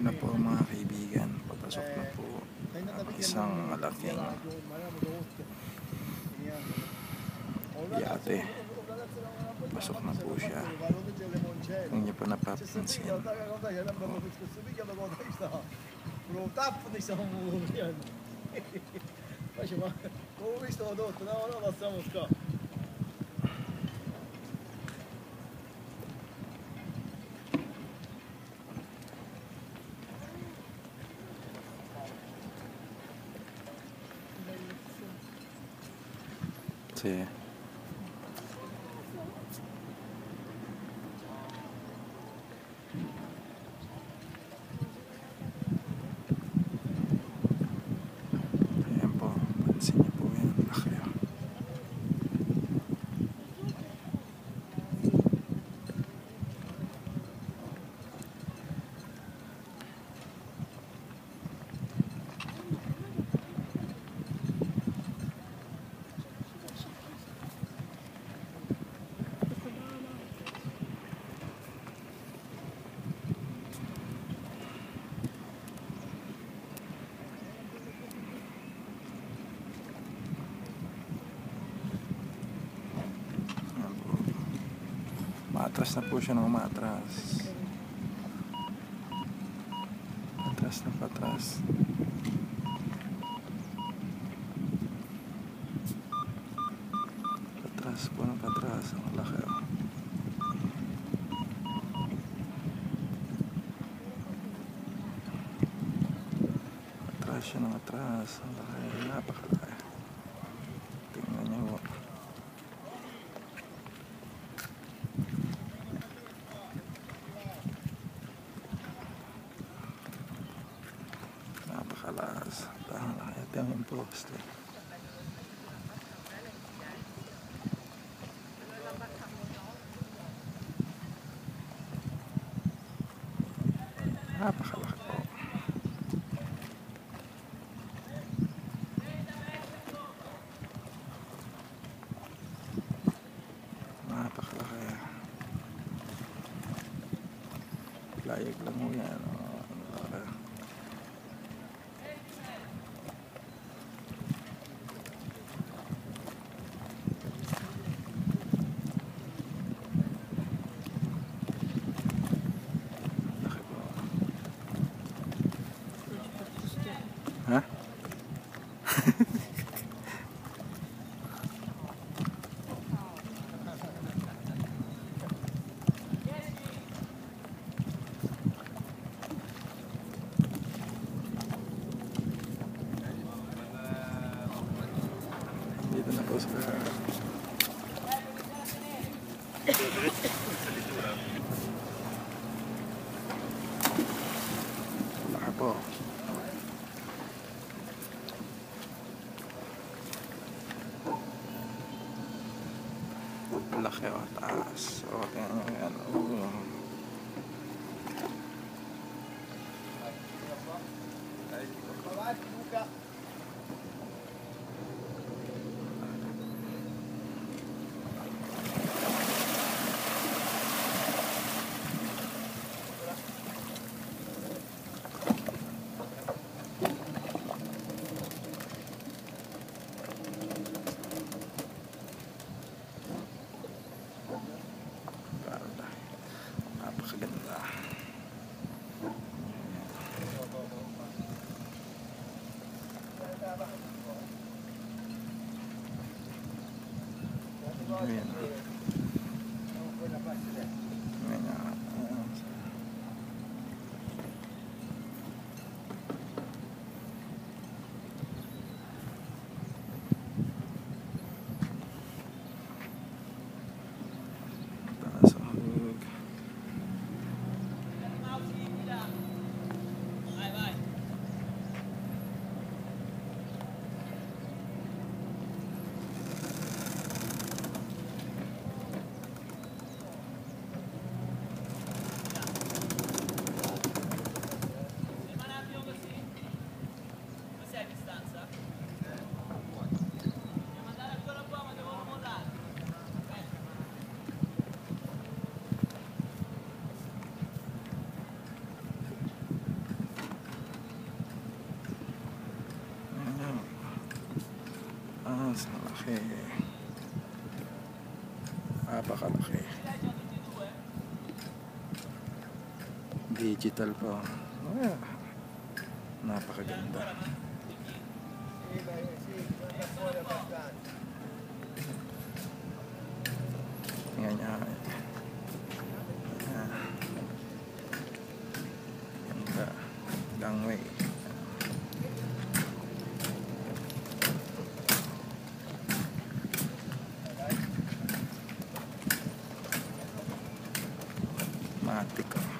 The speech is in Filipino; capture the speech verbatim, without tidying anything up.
Ito na po mga kaibigan, papasok na po ang isang malaking yate. Pasok na po siya. Kung niyo po napapansin, kasi ayan po, pansin niyo po yan, laki. Matras na po siya ng matras. Patras na patras. Patras po ng patras. Ang laki. Patras siya ng atras. Ang laki. Napakalaki. Tingnan niyo. Napakalas. Dahil nakayat yung poste. Napakalaki po. Napakalaki. Layag lang mo yan. Ha? Dito na po sa laki po. Laki o taas. O, tingnan nyo yan. O. Napakaganda. Ayan. Ayan. Taas ang hug. Napakalaki. Napakalaki. Digital pa. Ah, napakaganda. Tingnan niya. Ah. Ganda. Gangway. Matik.